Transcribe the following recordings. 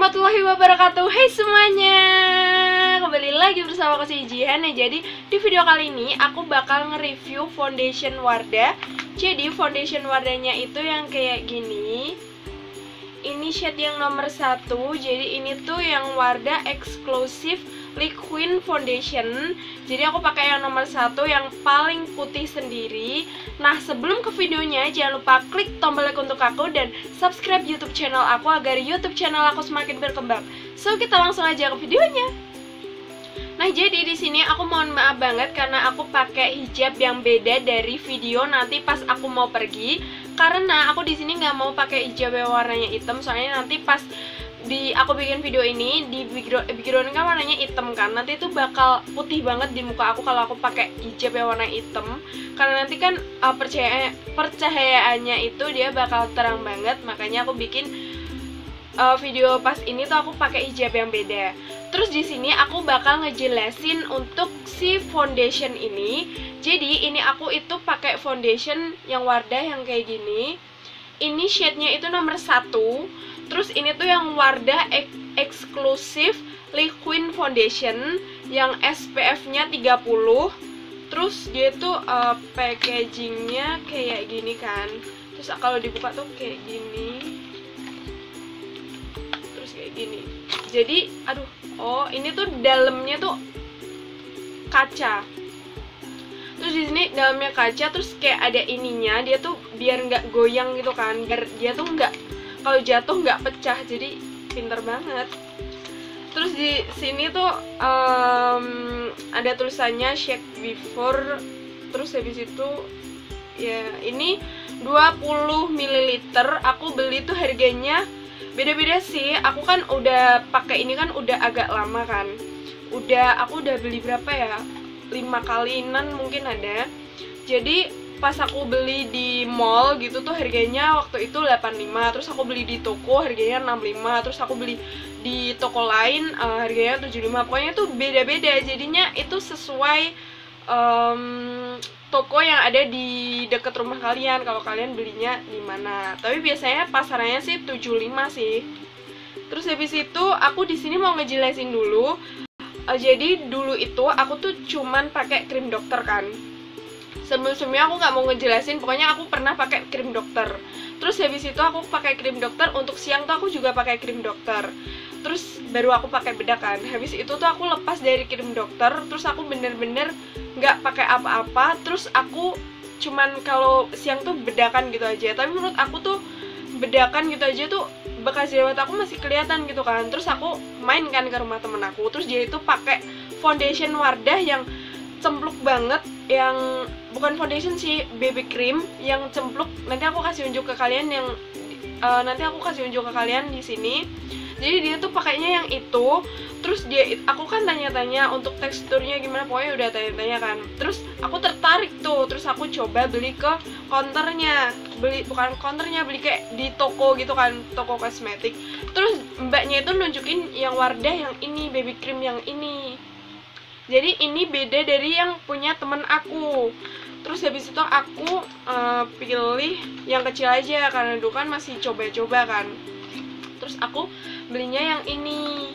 warahmatullahi wabarakatuh. Hai semuanya, kembali lagi bersama aku si Jihan ya. Jadi di video kali ini aku bakal nge-review foundation Wardah. Jadi foundation Wardahnya itu yang kayak gini. Ini shade yang nomor 1. Jadi ini tuh yang Wardah Exclusive Liquid Foundation. Jadi aku pakai yang nomor 1 yang paling putih sendiri. Nah, sebelum ke videonya jangan lupa klik tombol like untuk aku dan subscribe YouTube channel aku agar YouTube channel aku semakin berkembang. So, kita langsung aja ke videonya. Nah, jadi di sini aku mohon maaf banget karena aku pakai hijab yang beda dari video nanti pas aku mau pergi. Karena aku di sini nggak mau pakai hijab yang warnanya hitam, soalnya nanti pas aku bikin video ini di background kan warnanya hitam kan, nanti itu bakal putih banget di muka aku kalau aku pakai hijab yang warna hitam, karena nanti kan percahayaannya itu dia bakal terang banget. Makanya aku bikin video pas ini tuh aku pakai hijab yang beda. Terus di sini aku bakal ngejelasin untuk si foundation ini. Jadi ini aku itu pakai foundation yang Wardah yang kayak gini. Ini shade-nya itu nomor 1. Terus ini tuh yang Wardah Exclusive Liquid Foundation yang SPF-nya 30. Terus dia tuh packagingnya kayak gini kan. Terus kalau dibuka tuh kayak gini. Terus kayak gini. Jadi, ini tuh dalamnya tuh kaca. Terus di sini dalamnya kaca, terus kayak ada ininya, dia tuh biar nggak goyang gitu kan, biar dia tuh nggak, kalau jatuh nggak pecah. Jadi pinter banget. Terus di sini tuh ada tulisannya shake before. Terus habis itu ya ini 20 ml. Aku beli tuh harganya beda-beda sih. Aku kan udah pakai ini kan udah agak lama kan. Aku udah beli berapa ya? 5 kalian mungkin ada. Jadi pas aku beli di mall gitu tuh harganya waktu itu 85. Terus aku beli di toko harganya 65. Terus aku beli di toko lain harganya 75. Pokoknya tuh beda-beda. Jadinya itu sesuai toko yang ada di dekat rumah kalian, kalau kalian belinya di mana. Tapi biasanya pasarannya sih 75 sih. Terus habis itu aku di sini mau ngejelasin dulu. Jadi dulu itu aku tuh cuman pakai krim dokter kan. Sebelum-sebelumnya aku nggak mau ngejelasin, pokoknya aku pernah pakai krim dokter. Terus habis itu aku pakai krim dokter, untuk siang tuh aku juga pakai krim dokter. Terus baru aku pakai bedak kan. Habis itu tuh aku lepas dari krim dokter, terus aku bener-bener nggak pakai apa-apa. Terus aku cuman kalau siang tuh bedakan gitu aja. Tapi menurut aku tuh bedakan gitu aja tuh bekas jerawat aku masih kelihatan gitu kan. Terus aku main kan ke rumah temen aku, terus dia itu pakai foundation Wardah yang cempluk banget, yang bukan foundation sih, BB cream yang cempluk. Nanti aku kasih unjuk ke kalian di sini. Jadi dia tuh pakainya yang itu. Terus aku kan tanya-tanya untuk teksturnya gimana, pokoknya udah tanya-tanya kan. Terus aku tertarik tuh, terus aku coba beli ke counternya. Beli kayak di toko gitu kan, toko kosmetik. Terus mbaknya itu nunjukin yang Wardah yang ini, baby cream yang ini. Jadi ini beda dari yang punya temen aku. Terus habis itu aku pilih yang kecil aja, karena dulu kan masih coba-coba kan. Terus aku belinya yang ini,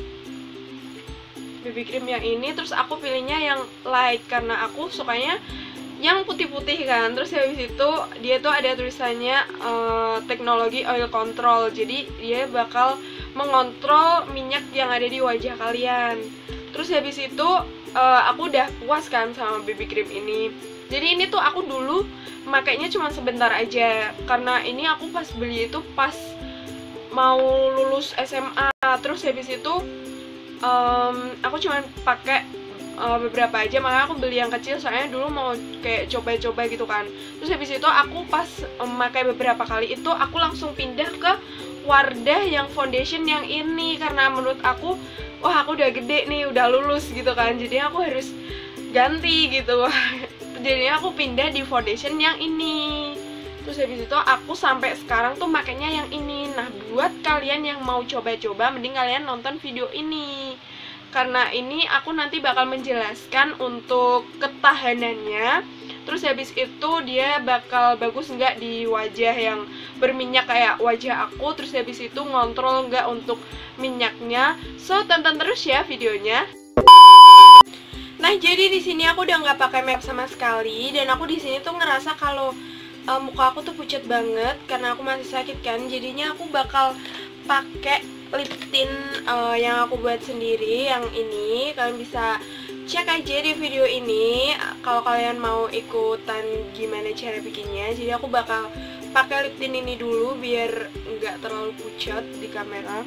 baby cream yang ini. Terus aku pilihnya yang light karena aku sukanya yang putih-putih kan. Terus habis itu dia tuh ada tulisannya teknologi oil control. Jadi dia bakal mengontrol minyak yang ada di wajah kalian. Terus habis itu aku udah puas kan sama baby cream ini. Jadi ini tuh aku dulu makainya cuma sebentar aja, karena ini aku pas beli itu pas mau lulus SMA. Terus habis itu aku cuma pakai beberapa aja, makanya aku beli yang kecil soalnya dulu mau kayak coba-coba gitu kan. Terus habis itu aku pas memakai beberapa kali itu aku langsung pindah ke Wardah yang foundation yang ini, karena menurut aku, wah aku udah gede nih, udah lulus gitu kan, jadi aku harus ganti gitu. Jadinya aku pindah di foundation yang ini. Terus habis itu aku sampai sekarang tuh makanya yang ini. Nah, buat kalian yang mau coba-coba, mending kalian nonton video ini, karena ini aku nanti bakal menjelaskan untuk ketahanannya, Terus habis itu dia bakal bagus nggak di wajah yang berminyak kayak wajah aku. Terus habis itu ngontrol nggak untuk minyaknya. So tonton terus ya videonya. Nah, jadi di sini aku udah nggak pakai makeup sama sekali, dan aku di sini tuh ngerasa kalau muka aku tuh pucat banget karena aku masih sakit kan. Jadinya aku bakal pakai lip tint yang aku buat sendiri, yang ini. Kalian bisa cek aja di video ini kalau kalian mau ikutan gimana cara bikinnya. Jadi aku bakal pakai lip tint ini dulu biar nggak terlalu pucat di kamera.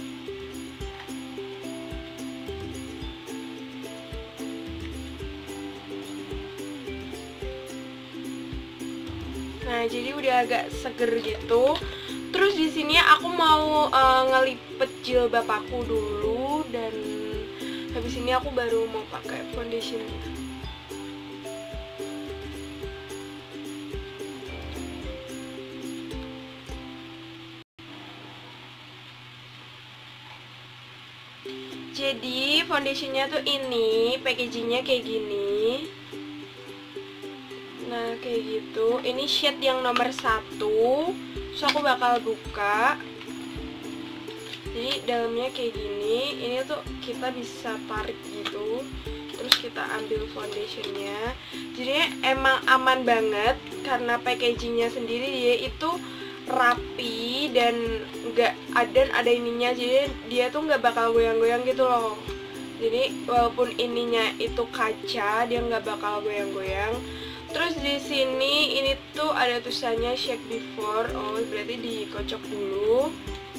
Nah, jadi udah agak seger gitu. Terus di sini aku mau ngelipet jilbab aku dulu, dan habis ini aku baru mau pakai foundation. Jadi foundationnya tuh ini, packagingnya kayak gini. Nah, kayak gitu. Ini shade yang nomor 1. So aku bakal buka. Jadi dalamnya kayak gini. Ini tuh kita bisa tarik gitu, terus kita ambil foundationnya. Jadi emang aman banget karena packagingnya sendiri dia itu rapi dan ada ininya. Jadi dia tuh nggak bakal goyang-goyang gitu loh. Jadi walaupun ininya itu kaca, dia nggak bakal goyang-goyang. Terus di sini ini tuh ada tulisannya shake before. Oh, berarti dikocok dulu.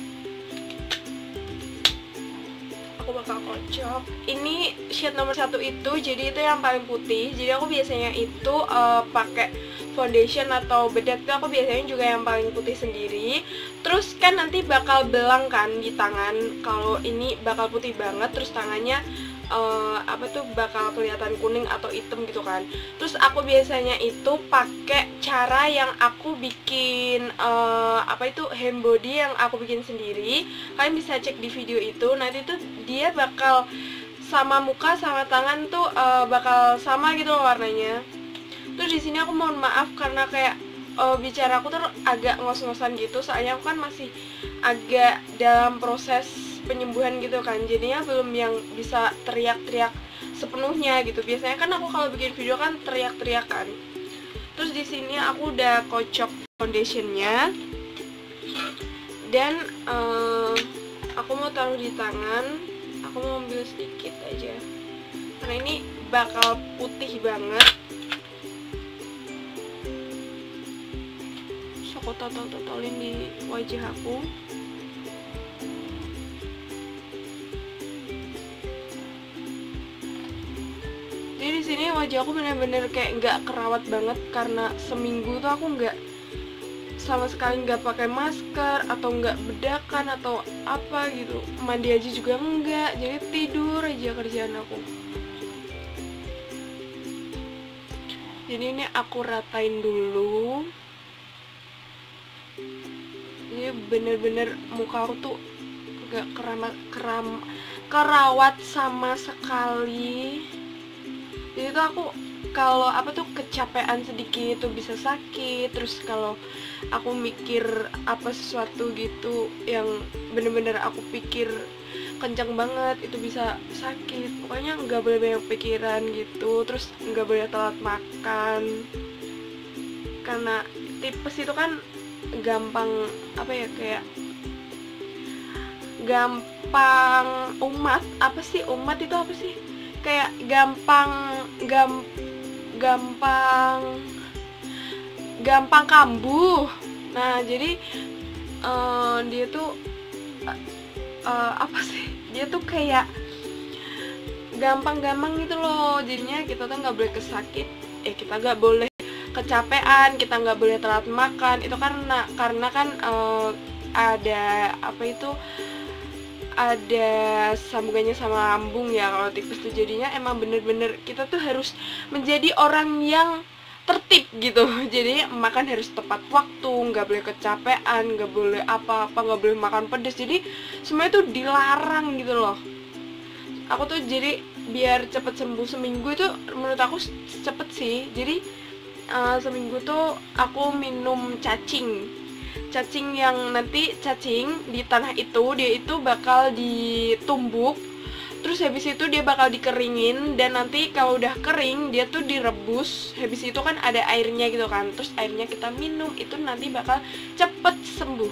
Aku bakal kocok. Ini shade nomor 1 itu, jadi itu yang paling putih. Jadi aku biasanya itu pakai foundation atau bedak tuh aku biasanya juga yang paling putih sendiri. Terus kan nanti bakal belang kan di tangan. Kalau ini bakal putih banget, terus tangannya bakal kelihatan kuning atau hitam gitu kan. Terus aku biasanya itu pakai cara yang aku bikin hand body yang aku bikin sendiri. Kalian bisa cek di video itu. Nanti tuh dia bakal sama muka sama tangan tuh bakal sama gitu loh warnanya. Terus di sini aku mohon maaf karena kayak bicara aku tuh agak ngos-ngosan gitu, soalnya aku kan masih agak dalam proses penyembuhan gitu kan, jadinya belum yang bisa teriak-teriak sepenuhnya gitu. Biasanya kan aku kalau bikin video kan teriak-teriak kan. Terus di sini aku udah kocok foundationnya, dan aku mau taruh di tangan. Aku mau ambil sedikit aja karena ini bakal putih banget. Terus aku totol-totolin di wajah aku. Jadi di sini wajah aku bener-bener kayak nggak kerawat banget karena seminggu tuh aku nggak sama sekali nggak pakai masker atau nggak bedakan atau apa gitu. Mandi aja juga enggak, jadi tidur aja kerjaan aku. Jadi ini aku ratain dulu. Jadi bener-bener muka aku tuh nggak kerawat sama sekali. Jadi tuh aku kalau kecapean sedikit tuh bisa sakit. Terus kalau aku mikir sesuatu gitu yang bener-bener aku pikir kencang banget, itu bisa sakit. Pokoknya nggak boleh banyak pikiran gitu. Terus nggak boleh telat makan, karena tipes itu kan gampang kayak gampang umat itu apa sih, kayak gampang kambuh. Nah, jadi dia tuh dia tuh kayak gampang gitu loh. Jadinya kita tuh nggak boleh kita nggak boleh kecapean, kita nggak boleh telat makan. Itu karena kan ada sambungannya sama lambung ya kalau tipes tuh. Jadinya emang bener-bener kita tuh harus menjadi orang yang tertib gitu. Jadi makan harus tepat waktu, nggak boleh kecapean, nggak boleh nggak boleh makan pedas. Jadi semuanya tuh dilarang gitu loh. Aku tuh jadi biar cepet sembuh, seminggu itu menurut aku cepet sih. Jadi seminggu tuh aku minum cacing yang nanti cacing di tanah itu dia itu bakal ditumbuk, terus habis itu dia bakal dikeringin, dan nanti kalau udah kering dia tuh direbus, habis itu kan ada airnya gitu kan, terus airnya kita minum, itu nanti bakal cepet sembuh.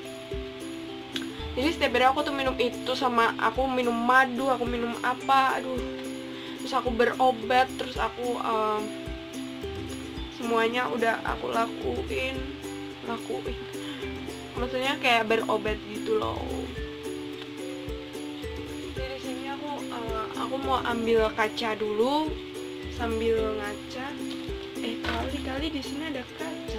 Jadi setiap hari aku tuh minum itu, sama aku minum madu, aku minum apa, aduh, terus aku berobat, terus aku semuanya udah aku lakuin, maksudnya kayak berobat gitu loh. Jadi di sini aku mau ambil kaca dulu sambil ngaca. Kali di sini ada kaca.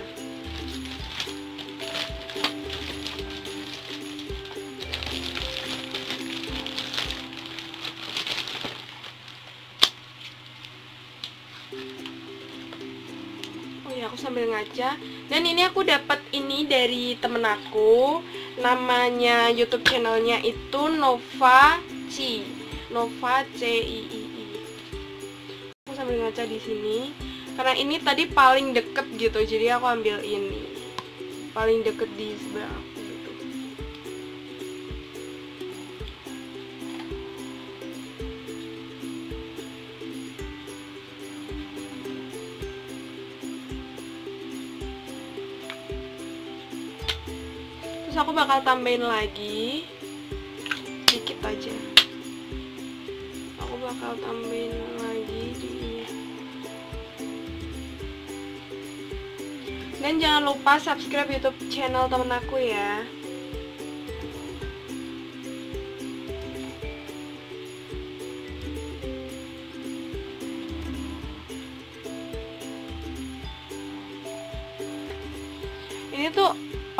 Aku sambil ngaca, dan ini aku dapat ini dari temen aku, namanya YouTube channelnya itu Nova Cii. Aku sambil ngaca di sini karena ini tadi paling deket gitu, jadi aku ambil ini paling deket di sebelah aku gitu. Terus aku bakal tambahin lagi dikit aja. Aku bakal tambahin lagi di ini. Dan jangan lupa subscribe YouTube channel temen aku ya. Ini tuh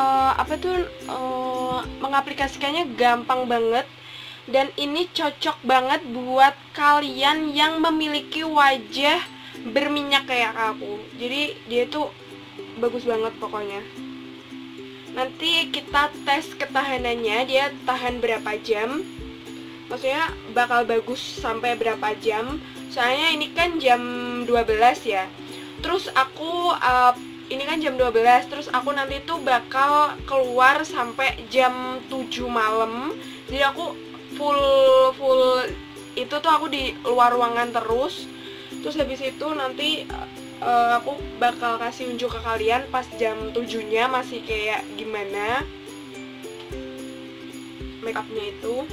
mengaplikasikannya gampang banget, dan ini cocok banget buat kalian yang memiliki wajah berminyak kayak aku. Jadi dia tuh bagus banget pokoknya. Nanti kita tes ketahanannya, dia tahan berapa jam, maksudnya bakal bagus sampai berapa jam. Soalnya ini kan jam 12 ya, terus aku ini kan jam 12, terus aku nanti tuh bakal keluar sampai jam 7 malam. Jadi aku full itu tuh aku di luar ruangan terus. Terus habis itu nanti aku bakal kasih unjuk ke kalian pas jam 7-nya masih kayak gimana makeupnya itu.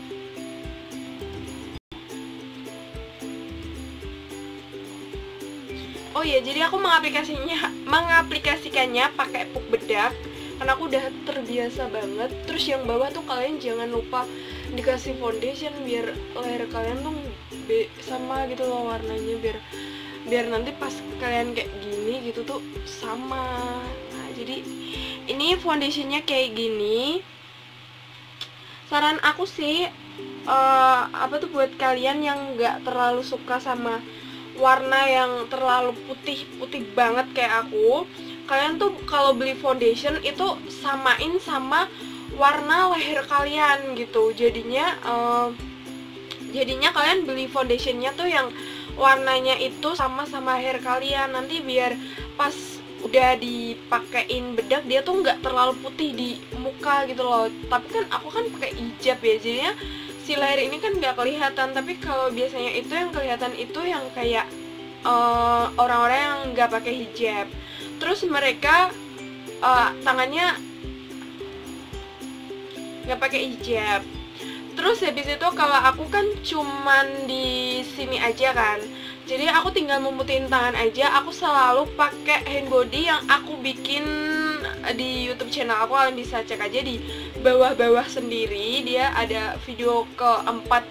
Oh iya, jadi aku mengaplikasikannya pakai puk bedak karena aku udah terbiasa banget. Terus yang bawah tuh kalian jangan lupa dikasih foundation biar leher kalian tuh sama gitu loh warnanya, biar nanti pas kalian kayak gini gitu tuh sama. Nah, jadi ini foundationnya kayak gini. Saran aku sih buat kalian yang nggak terlalu suka sama warna yang terlalu putih banget kayak aku, kalian tuh kalau beli foundation itu samain sama warna leher kalian gitu. Jadinya kalian beli foundationnya tuh yang warnanya itu sama leher kalian, nanti biar pas udah dipakein bedak dia tuh nggak terlalu putih di muka gitu loh. Tapi kan aku kan pakai hijab ya, jadinya si leher ini kan nggak kelihatan. Tapi kalau biasanya itu yang kelihatan itu yang kayak orang-orang yang nggak pakai hijab, terus mereka tangannya nggak pakai hijab. Terus habis itu kalau aku kan cuman di sini aja kan, jadi aku tinggal memutihin tangan aja. Aku selalu pakai hand body yang aku bikin di YouTube channel aku, kalian bisa cek aja di bawah-bawah sendiri. Dia ada video keempat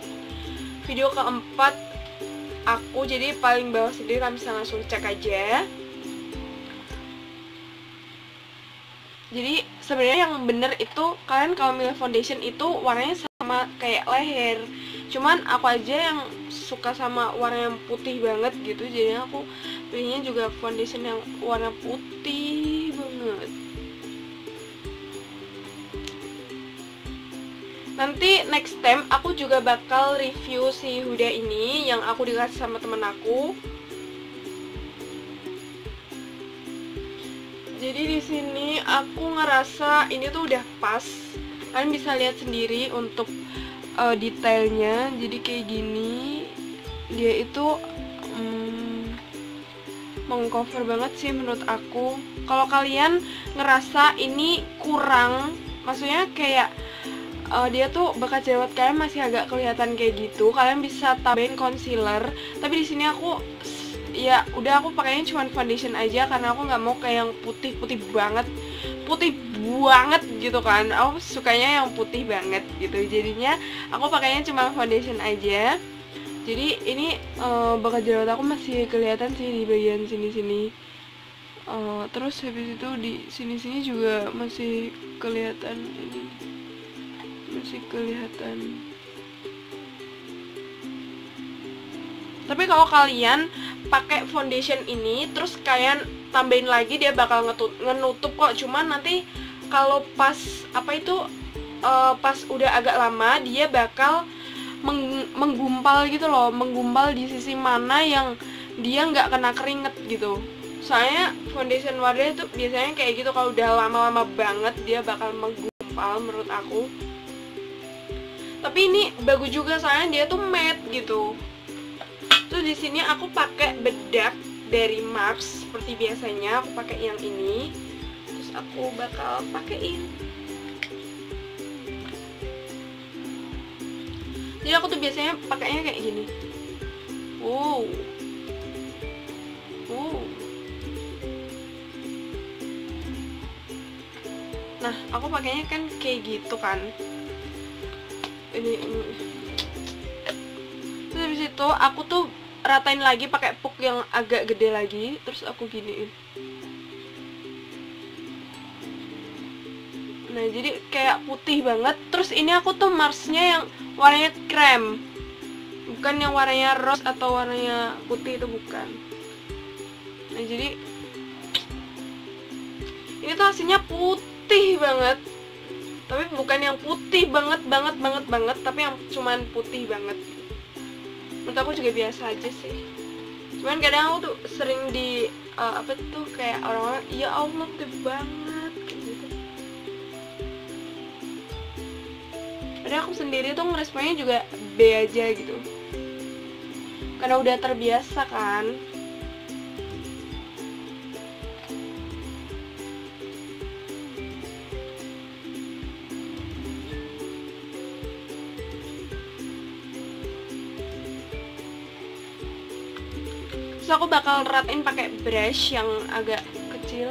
aku, jadi paling bawah sendiri, kalian bisa langsung cek aja. Jadi sebenarnya yang bener itu kalian kalau milih foundation itu warnanya sama kayak leher, cuman aku aja yang suka sama warna yang putih banget gitu, jadi aku pilihnya juga foundation yang warna putih banget. Nanti next time aku juga bakal review si Huda ini yang aku dikasih sama temen aku. jadi di sini aku ngerasa ini tuh udah pas. Kalian bisa lihat sendiri untuk detailnya. Jadi kayak gini, dia itu mengcover banget sih menurut aku. Kalau kalian ngerasa ini kurang, maksudnya kayak dia tuh bakat jerawat kalian masih agak kelihatan kayak gitu, kalian bisa tambahin concealer. Tapi di sini aku ya udah, aku pakainya cuma foundation aja karena aku nggak mau kayak yang putih banget gitu kan. Aku sukanya yang putih banget gitu, jadinya aku pakainya cuma foundation aja. Jadi ini bakat jerawat aku masih kelihatan sih di bagian sini-sini. Terus habis itu di sini-sini juga masih kelihatan, ini masih kelihatan. Tapi kalau kalian pakai foundation ini terus kalian tambahin lagi, dia bakal ngenutup kok. Cuman nanti kalau pas pas udah agak lama, dia bakal menggumpal gitu loh, menggumpal di sisi mana yang dia nggak kena keringet gitu. Soalnya foundation Wardah itu biasanya kayak gitu, kalau udah lama-lama banget dia bakal menggumpal menurut aku. Tapi ini bagus juga soalnya dia tuh matte gitu. Terus di sini aku pakai bedak dari Mars seperti biasanya, aku pakai yang ini. Terus aku bakal pakein. Jadi aku tuh biasanya pakainya kayak gini. Wow. Nah, aku pakainya kan kayak gitu kan. Ini. Terus habis itu aku tuh ratain lagi pakai puk yang agak gede lagi, terus aku giniin. Nah, jadi kayak putih banget. Terus ini aku tuh Marsnya yang warnanya krem, bukan yang warnanya rose atau warnanya putih, itu bukan. Nah, jadi ini tuh hasilnya putih banget, tapi bukan yang putih banget, tapi yang cuman putih banget. Menurut aku juga biasa aja sih. Cuman kadang aku tuh sering di kayak orang-orang, ya Allah putih banget gitu. Padahal aku sendiri tuh ngeresponnya juga B aja gitu, karena udah terbiasa kan. Terus aku bakal ratain pakai brush yang agak kecil.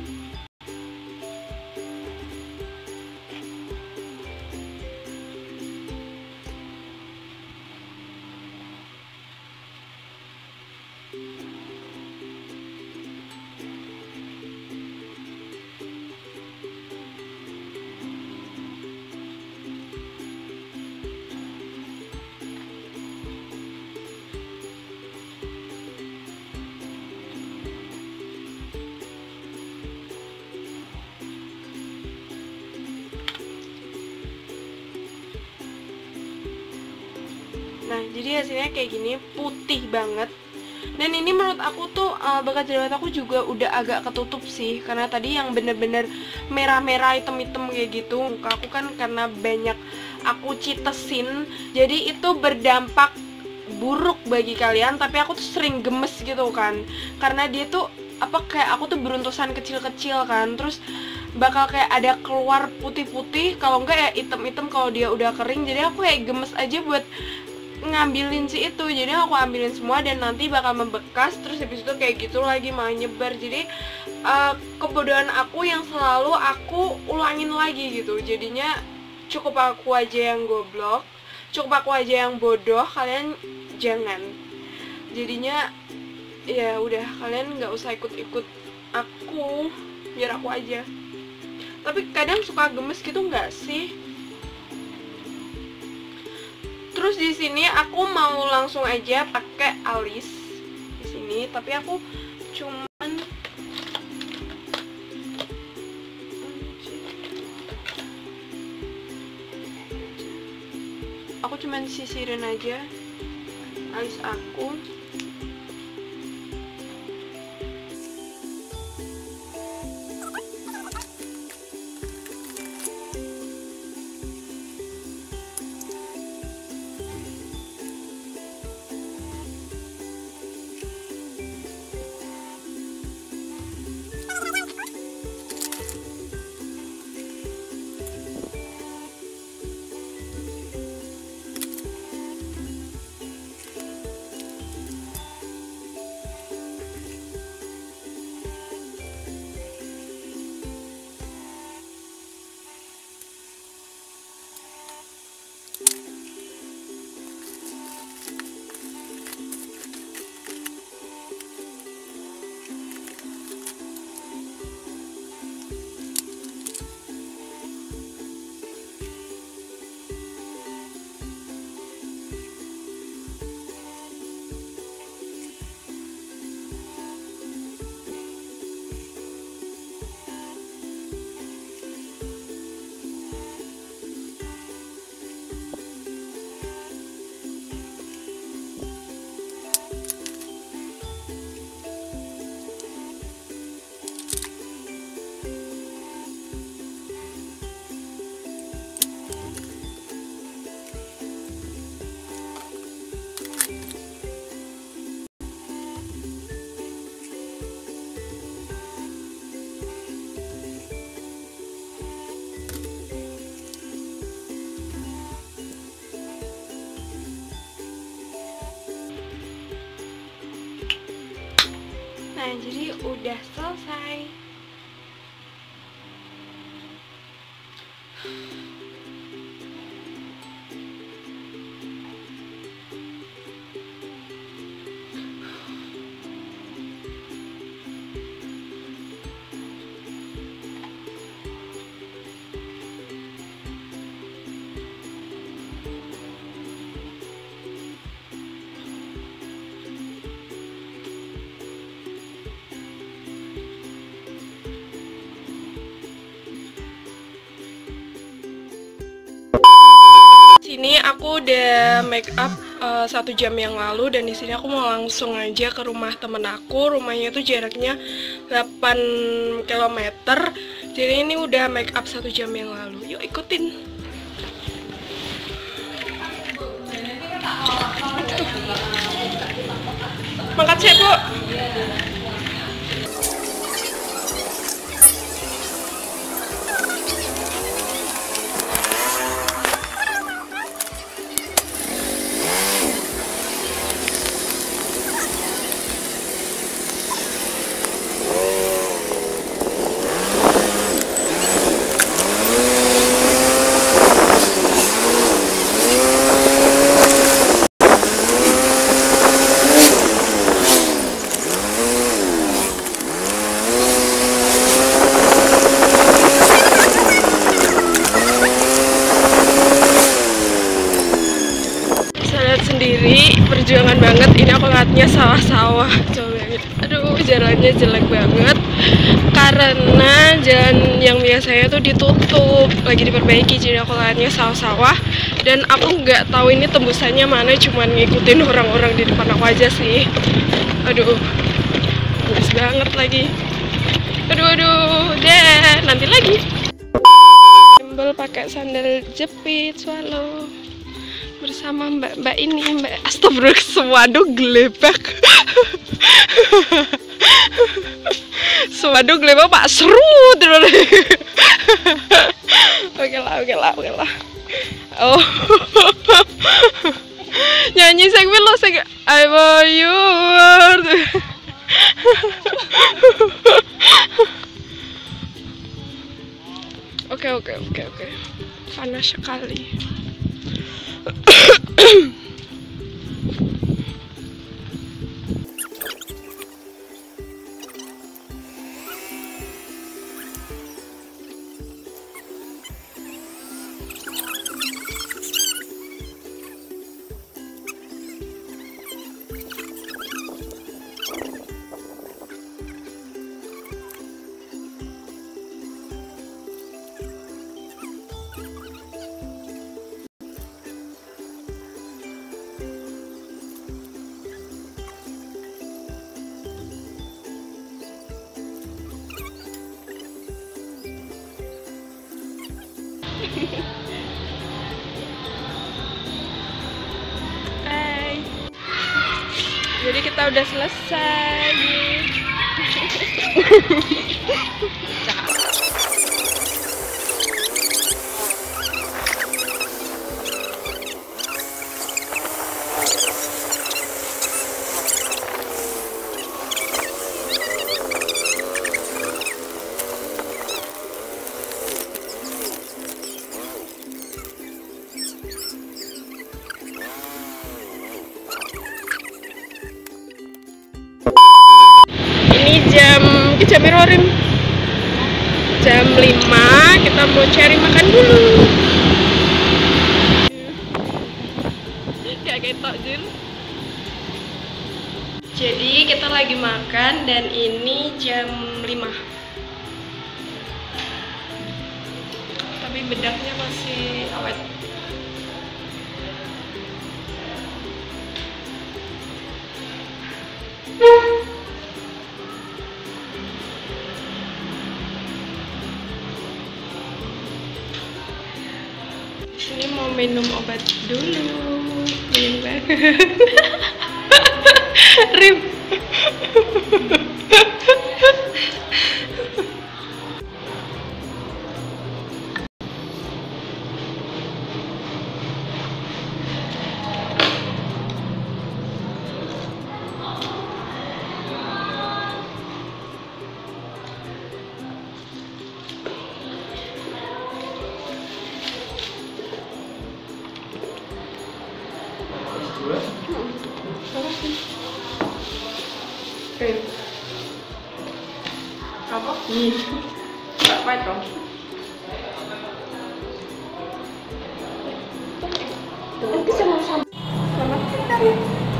Nah, jadi hasilnya kayak gini, putih banget. Dan ini menurut aku tuh bakat jerawat aku juga udah agak ketutup sih, karena tadi yang bener-bener merah-merah, hitam-hitam kayak gitu. Muka aku kan karena banyak aku citesin, jadi itu berdampak buruk bagi kalian. Tapi aku tuh sering gemes gitu kan, karena dia tuh kayak aku tuh beruntusan kecil-kecil kan, terus bakal kayak ada keluar putih-putih, kalau enggak ya hitam-hitam kalau dia udah kering. Jadi aku kayak gemes aja buat ngambilin si itu, jadi aku ambilin semua dan nanti bakal membekas. Terus habis itu kayak gitu lagi malah nyebar. Jadi kebodohan aku yang selalu aku ulangin lagi gitu. Jadinya cukup aku aja yang goblok, cukup aku aja yang bodoh, kalian jangan. Jadinya ya udah, kalian nggak usah ikut-ikut aku, biar aku aja. Tapi kadang suka gemes gitu nggak sih? Terus di sini aku mau langsung aja pakai alis di sini, tapi aku cuman sisirin aja alis aku. Nah, jadi udah selesai. Sini aku udah make up 1 jam yang lalu, dan di sini aku mau langsung aja ke rumah temen aku. Rumahnya tuh jaraknya 8 km. Jadi ini udah make up 1 jam yang lalu. Yuk ikutin. Makasih ya, Bu. Sendiri perjuangan banget. Ini aku lihatnya sawah-sawah, coba banget. Aduh, jalannya jelek banget karena jalan yang biasanya tuh ditutup, lagi diperbaiki. Jadi aku lihatnya sawah-sawah, dan aku nggak tahu ini tembusannya mana, cuman ngikutin orang-orang di depan aku aja sih. Aduh, bagus banget lagi. Aduh, deh, nanti lagi. Sambil pakai sandal jepit swallow bersama mbak ini, Mbak Astagfirullah, waduh gelebak. Waduh gelebak Pak seru terus. Oke lah. Oh. Nyanyi segmen lo I want you. Oke. Panas sekali. Hai. Jadi kita udah selesai. jam Rim? Jam 5 kita mau cari makan dulu. Kayak ketok Jun. Jadi kita lagi makan dan ini jam 5. Tapi bedaknya masih awet. Ini mau minum obat dulu. Minum banget. Rim. Apa? Nggak pahit dong. Nanti sama-sama. Selamat tinggal.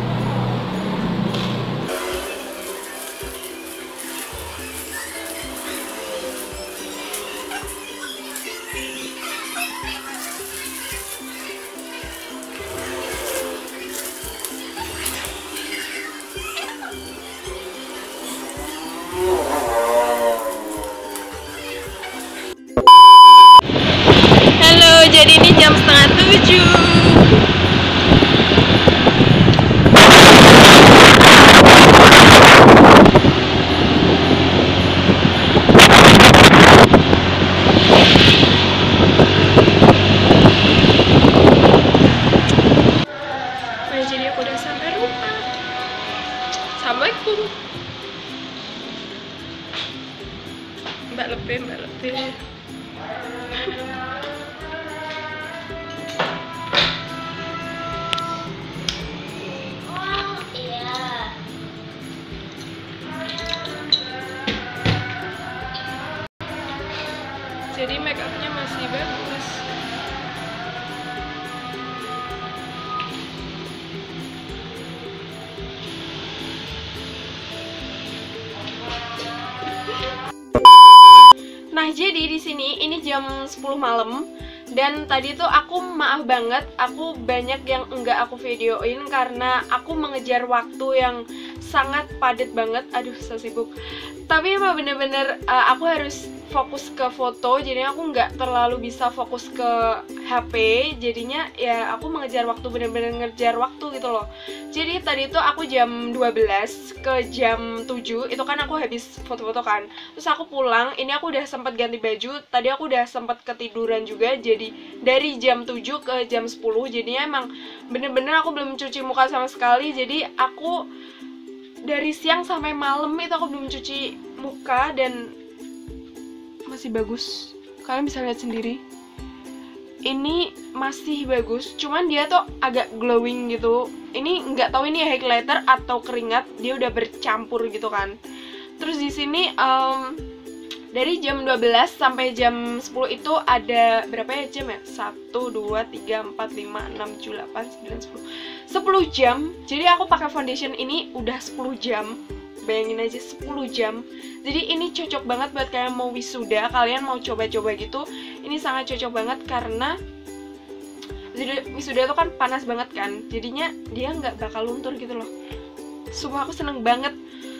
Jadi ini jam 6:30. Nah, jadi aku udah sampai rumah. Assalamualaikum. Mbak lebih. Jadi make upnya masih bagus. Nah, jadi di sini ini jam 10 malam dan tadi tuh aku maaf banget, aku banyak yang enggak aku videoin karena aku mengejar waktu yang sangat padat banget. Aduh, so sibuk. Tapi emang bener-bener aku harus fokus ke foto, jadinya aku nggak terlalu bisa fokus ke HP, jadinya ya aku mengejar waktu, bener-bener ngejar waktu gitu loh. Jadi tadi tuh aku jam 12 ke jam 7 itu kan aku habis foto-foto kan, terus aku pulang, ini aku udah sempat ganti baju, tadi aku udah sempat ketiduran juga, jadi dari jam 7 ke jam 10, jadinya emang bener-bener aku belum cuci muka sama sekali. Jadi aku dari siang sampai malam itu aku belum cuci muka dan masih bagus, kalian bisa lihat sendiri. Ini masih bagus, cuman dia tuh agak glowing gitu. Ini nggak tahu ini highlighter atau keringat, dia udah bercampur gitu kan. Terus di sini dari jam 12 sampai jam 10 itu ada berapa ya jam ya? 1, 2, 3, 4, 5, 6, 7, 8, 9, 10 10 jam. Jadi aku pakai foundation ini udah 10 jam. Bayangin aja 10 jam. Jadi ini cocok banget buat kalian mau wisuda, kalian mau coba-coba gitu. Ini sangat cocok banget karena wisuda itu kan panas banget kan. Jadinya dia nggak bakal luntur gitu loh. Sumpah aku seneng banget.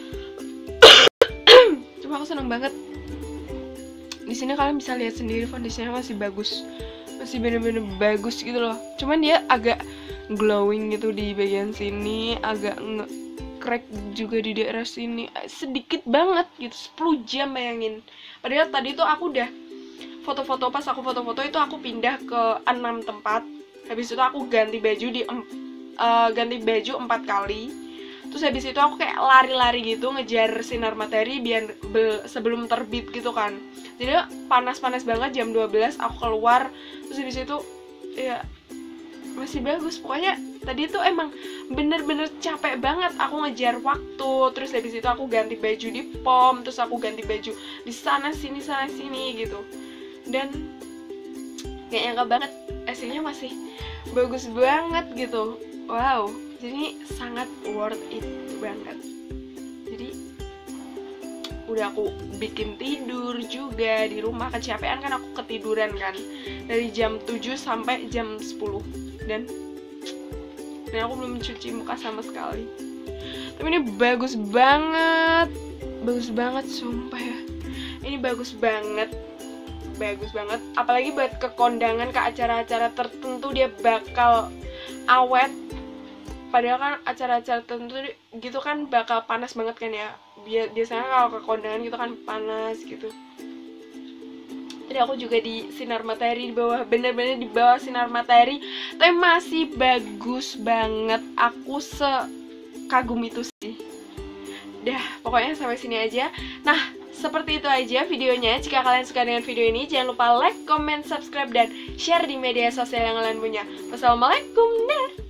Sumpah aku seneng banget. Di sini kalian bisa lihat sendiri foundationnya masih bagus. Masih bener-bener bagus gitu loh. Cuman dia agak glowing gitu di bagian sini, agak crack juga di daerah sini, sedikit banget gitu. 10 jam bayangin. Padahal tadi tuh aku udah foto-foto, pas aku foto-foto itu aku pindah ke 6 tempat. Habis itu aku ganti baju ganti baju 4 kali. Terus habis itu aku kayak lari-lari gitu ngejar sinar matahari biar sebelum terbit gitu kan. Jadi panas-panas banget, jam 12 aku keluar. Terus habis itu ya masih bagus. Pokoknya tadi tuh emang bener-bener capek banget aku ngejar waktu. Terus habis itu aku ganti baju di pom, terus aku ganti baju di sana sini gitu. Dan gak nyangka banget hasilnya masih bagus banget gitu. Wow, jadi sangat worth it banget. Jadi udah aku bikin tidur juga di rumah, kecapean kan, aku ketiduran kan dari jam 7 sampai jam 10 dan aku belum mencuci muka sama sekali. Tapi ini bagus banget sumpah ya. Ini bagus banget, apalagi buat ke kondangan, ke acara-acara tertentu dia bakal awet. Padahal kan acara-acara tertentu gitu kan bakal panas banget kan ya. Biasanya kalau ke kondangan gitu kan panas gitu. Jadi aku juga di sinar matahari, di bawah, bener-bener di bawah sinar matahari, tapi masih bagus banget. Aku sekagum itu sih. Dah, pokoknya sampai sini aja. Nah, seperti itu aja videonya. Jika kalian suka dengan video ini, jangan lupa like, comment, subscribe, dan share di media sosial yang kalian punya. Wassalamualaikum.